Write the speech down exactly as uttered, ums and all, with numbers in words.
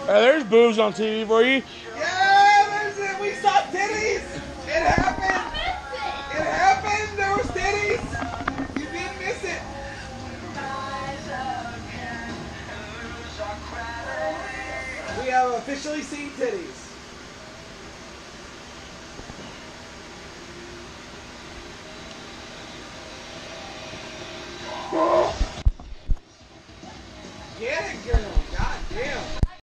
Uh, there's boobs on T V for you. Yeah, there's it. We saw titties. It happened. It happened. There was titties. You didn't miss it. We have officially seen titties.